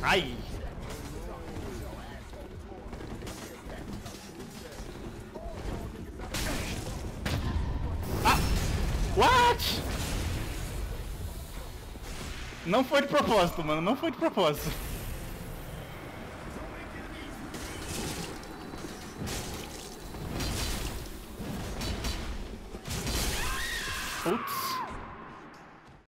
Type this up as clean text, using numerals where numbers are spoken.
Ai! Ah! What? Não foi de propósito, mano. Não foi de propósito. Putz.